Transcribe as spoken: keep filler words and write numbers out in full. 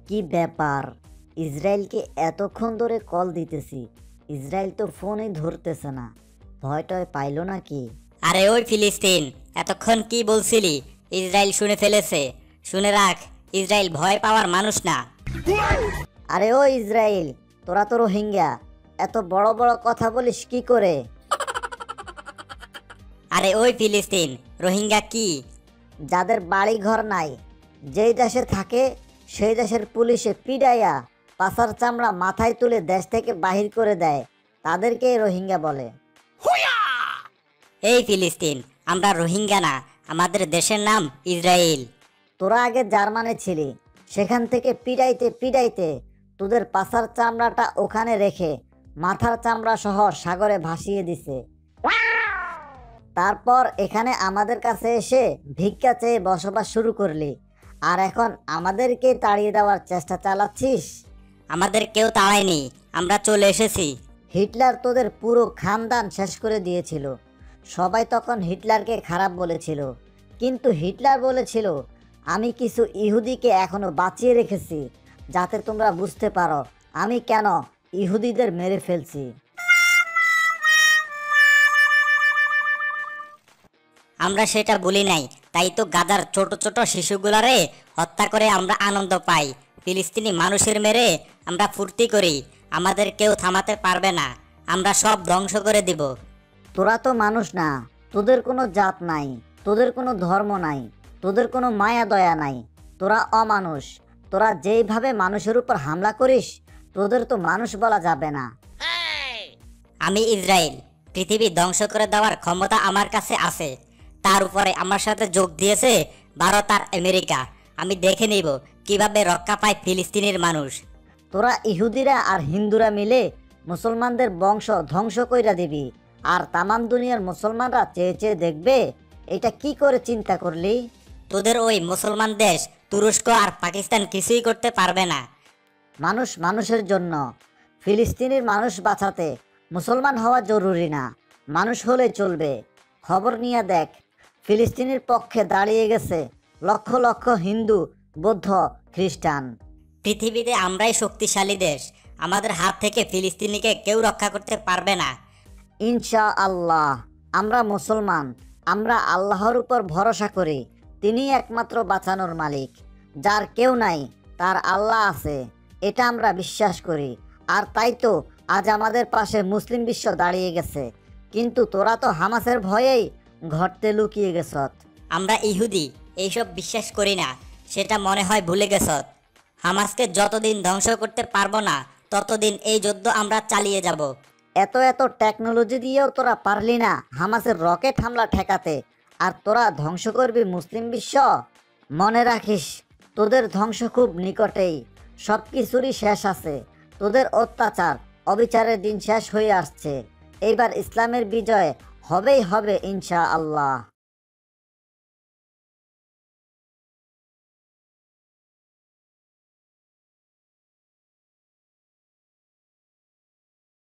কি ব্যাপার? ইসরায়েলকে এতক্ষণ ধরে কল দিতেছি, ইসরায়েল তো ফোনই ধরতেছে না। ভয় টয় পাইলো নাকি? আরে ওই ফিলিস্তিন, এতক্ষণ কি বলছিলি? ইসরায়েল শুনে ফেলেছে। শুনে রাখ, ইসরায়েল ভয় পাওয়ার মানুষ না। আরে ও ইসরায়েল, তোরা তো রোহিঙ্গা, এত বড় বড় কথা বলিস কি করে? আরে ওই ফিলিস্তিন, রোহিঙ্গা কি? যাদের বাড়ি ঘর নাই, যেই দেশে থাকে সেই দেশের পুলিশে পিডাইয়া পাছার চামড়া মাথায় তুলে দেশ থেকে বাহির করে দেয়, তাদেরকে রোহিঙ্গা বলে। এই ফিলিস্তিন, আমরা রোহিঙ্গা না, আমাদের দেশের নাম ইসরায়েল। তোরা আগে জার্মানে ছিলি, সেখান থেকে পিডাইতে পিডাইতে তোদের পাছার চামড়াটা ওখানে রেখে মাথার চামড়া সহ সাগরে ভাসিয়ে দিছে। তারপর এখানে আমাদের কাছে এসে ভিক্ষা চেয়ে বসবাস শুরু করলি, আর এখন আমাদেরকে তাড়িয়ে দেওয়ার চেষ্টা চালাচ্ছিস। আমাদের কেউ তাড়ায়নি, আমরা চলে এসেছি। হিটলার তোদের পুরো খানদান শেষ করে দিয়েছিল। সবাই তখন হিটলারকে খারাপ বলেছিল, কিন্তু হিটলার বলেছিল, আমি কিছু ইহুদিকে এখনো বাঁচিয়ে রেখেছি, যাতে তোমরা বুঝতে পারো আমি কেন ইহুদিদের মেরে ফেলছি। আমরা সেটা বলি নাই, তাই তো গাজার ছোট ছোট শিশুগুলারে হত্যা করে আমরা আনন্দ পাই। ফিলিস্তিনি মানুষের মেরে আমরা ফুর্তি করি। আমাদের কেউ থামাতে পারবে না, আমরা সব ধ্বংস করে দিব। তোরা তো মানুষ না, তোদের কোনো জাত নাই, তোদের কোনো ধর্ম নাই, তোদের কোনো মায়া দয়া নাই, তোরা অমানুষ। তোরা যেইভাবে মানুষের উপর হামলা করিস, তোদের তো মানুষ বলা যাবে না। আমি ইসরায়েল, পৃথিবী ধ্বংস করে দেওয়ার ক্ষমতা আমার কাছে আছে। তার উপরে আমার সাথে যোগ দিয়েছে ভারত আর আমেরিকা। আমি দেখে নিব কিভাবে রক্ষা পায় ফিলিস্তিনের মানুষ। তোরা ইহুদিরা আর হিন্দুরা মিলে মুসলমানদের বংশ ধ্বংস কইরা দিবি, আর তামাম দুনিয়ার মুসলমানরা চেয়ে চেয়ে দেখবে। এটা কি করে চিন্তা করলি? তোদের ওই মুসলমান দেশ তুরস্ক আর পাকিস্তান কিছুই করতে পারবে না। মানুষ মানুষের জন্য, ফিলিস্তিনের মানুষ বাঁচাতে মুসলমান হওয়া জরুরি না, মানুষ হলে চলবে। খবর নিয়ে দেখ, ফিলিস্তিনের পক্ষে দাঁড়িয়ে গেছে লক্ষ লক্ষ হিন্দু, বৌদ্ধ, খ্রিস্টান। পৃথিবীতে আমরাই শক্তিশালী দেশ, আমাদের হাত থেকে ফিলিস্তিনিকে কেউ রক্ষা করতে পারবে না। ইনশা আল্লাহ। আমরা মুসলমান, আমরা আল্লাহর উপর ভরসা করি, তিনি একমাত্র বাঁচানোর মালিক। যার কেউ নাই তার আল্লাহ আছে, এটা আমরা বিশ্বাস করি। আর তাই তো আজ আমাদের পাশে মুসলিম বিশ্ব দাঁড়িয়ে গেছে। কিন্তু তোরা তো হামাসের ভয়েই ঘরতে লুকিয়ে গেছত। আমরা ইহুদি, এইসব বিশ্বাস করি না, সেটা মনে হয় ভুলে গেছত। হামাসকে যতদিন ধ্বংস করতে পারবো না, ততদিন এই যুদ্ধ আমরা চালিয়ে যাব। এত এত টেকনোলজি দিয়েও তোরা পারলি না হামাসের রকেট হামলা ঠেকাতে, আর তোরা ধ্বংস করবি মুসলিম বিশ্ব? মনে রাখিস, তোদের ধ্বংস খুব নিকটেই। সব কিছুরই শেষ আছে। তোদের অত্যাচার অবিচারের দিন শেষ হয়ে আসছে। এইবার ইসলামের বিজয় হবেই হবে ইনশা আল্লাহ।